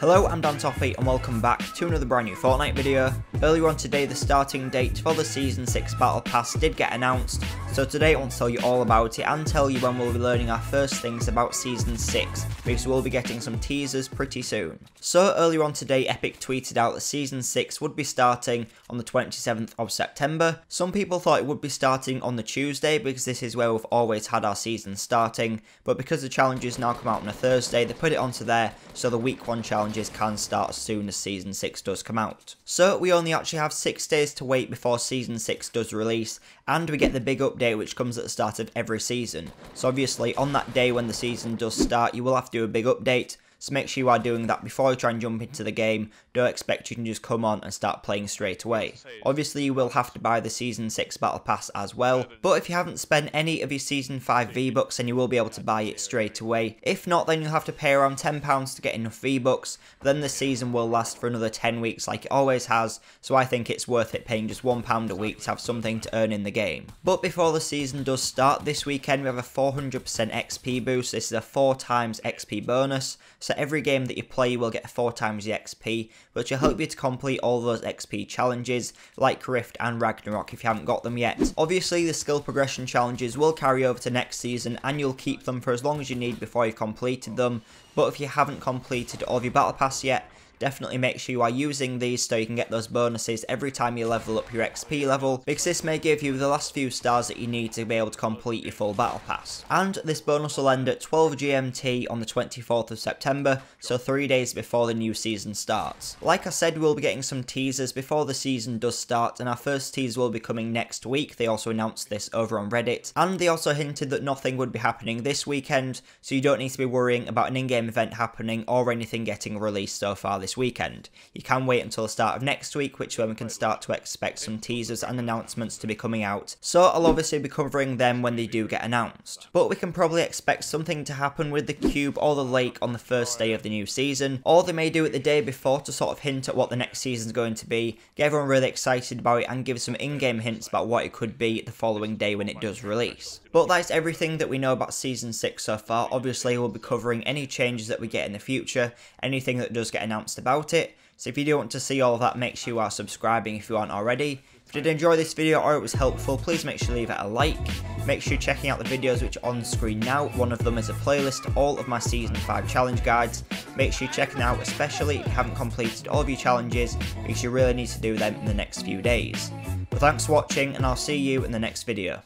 Hello, I'm Dan Toffee and welcome back to another brand new Fortnite video. Earlier on today, the starting date for the Season 6 Battle Pass did get announced, so today I want to tell you all about it and tell you when we'll be learning our first things about Season 6, because we'll be getting some teasers pretty soon. So earlier on today, Epic tweeted out that Season 6 would be starting on the 27th of September. Some people thought it would be starting on the Tuesday because this is where we've always had our season starting, but because the challenges now come out on a Thursday, they put it onto there so the week 1 challenges can start as soon as Season 6 does come out. So we only actually have 6 days to wait before Season 6 does release, and we get the big update which comes at the start of every season. So obviously on that day when the season does start, you will have to do a big update. So make sure you are doing that before you try and jump into the game. Don't expect you can just come on and start playing straight away. Obviously you will have to buy the Season 6 Battle Pass as well, but if you haven't spent any of your Season 5 V-Bucks then you will be able to buy it straight away. If not, then you'll have to pay around £10 to get enough V-Bucks, but then the season will last for another 10 weeks like it always has, so I think it's worth it paying just £1 a week to have something to earn in the game. But before the season does start, this weekend we have a 400% XP boost. This is a 4 times XP bonus, so every game that you play you will get 4 times the XP, which will help you to complete all those XP challenges like Rift and Ragnarok if you haven't got them yet. Obviously the skill progression challenges will carry over to next season and you'll keep them for as long as you need before you've completed them, but if you haven't completed all of your battle pass yet, definitely make sure you are using these so you can get those bonuses every time you level up your XP level, because this may give you the last few stars that you need to be able to complete your full battle pass. And this bonus will end at 12 GMT on the 24th of September, so 3 days before the new season starts. Like I said, we'll be getting some teasers before the season does start, and our first teaser will be coming next week. They also announced this over on Reddit, and they also hinted that nothing would be happening this weekend, so you don't need to be worrying about an in-game event happening or anything getting released so far this weekend. You can wait until the start of next week, which is when we can start to expect some teasers and announcements to be coming out, so I'll obviously be covering them when they do get announced. But we can probably expect something to happen with the cube or the lake on the first day of the new season, or they may do it the day before to sort of hint at what the next season is going to be, get everyone really excited about it and give some in-game hints about what it could be the following day when it does release. But that is everything that we know about Season 6 so far. Obviously we'll be covering any changes that we get in the future, anything that does get announced about it. So if you do want to see all of that, make sure you are subscribing if you aren't already. If you did enjoy this video or it was helpful, please make sure you leave it a like. Make sure you're checking out the videos which are on screen now. One of them is a playlist of all of my Season 5 challenge guides. Make sure you're checking out, especially if you haven't completed all of your challenges, because you really need to do them in the next few days. But thanks for watching and I'll see you in the next video.